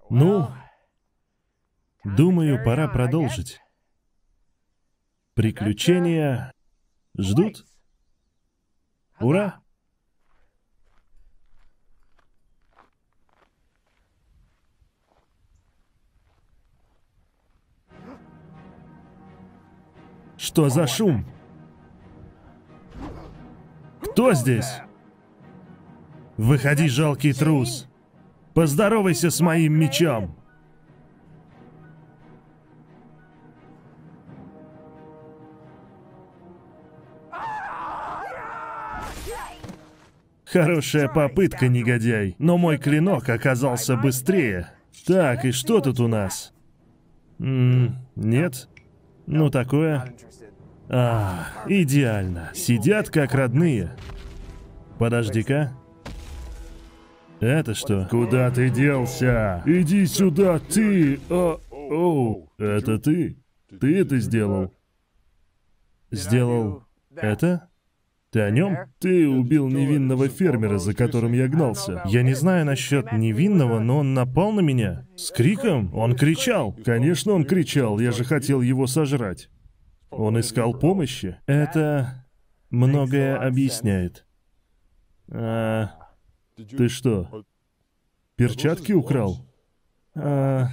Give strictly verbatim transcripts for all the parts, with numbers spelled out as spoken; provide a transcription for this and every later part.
Ну, думаю, пора продолжить. Приключения ждут. Ура! Что за шум? Кто здесь? Выходи, жалкий трус. Поздоровайся с моим мечом. Хорошая попытка, негодяй, но мой клинок оказался быстрее. Так, и что тут у нас? М-м, нет? Ну, такое. А, идеально. Сидят как родные. Подожди-ка. Это что? Куда ты делся? Иди сюда, ты! А, оу, это ты? Ты это сделал? Сделал это? Ты о нем? Ты убил невинного фермера, за которым я гнался. Я не знаю насчет невинного, но он напал на меня. С криком? Он кричал. Конечно, он кричал, я же хотел его сожрать. Он искал помощи. Это многое объясняет. А... Ты что, перчатки украл? А...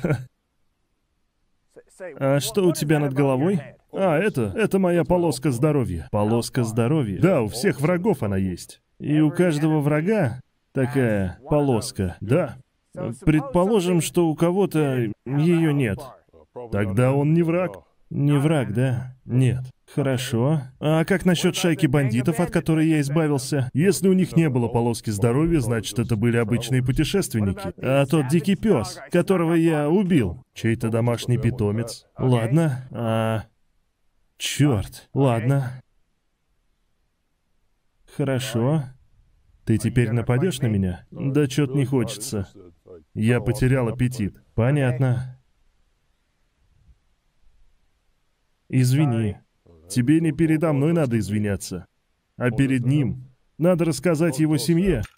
а что у тебя над головой? А, это, это моя полоска здоровья. Полоска здоровья. Да, у всех врагов она есть. И у каждого врага такая полоска. Да. Предположим, что у кого-то ее нет. Тогда он не враг. Не враг, да? Нет. Хорошо. А как насчет шайки бандитов, от которой я избавился? Если у них не было полоски здоровья, значит, это были обычные путешественники. А тот дикий пес, которого я убил, чей-то домашний питомец. Ладно. А... Черт. Ладно. Хорошо. Ты теперь нападешь на меня? Да чё-то не хочется. Я потерял аппетит. Понятно. Извини. Тебе не передо мной надо извиняться, а перед ним. Надо рассказать его семье.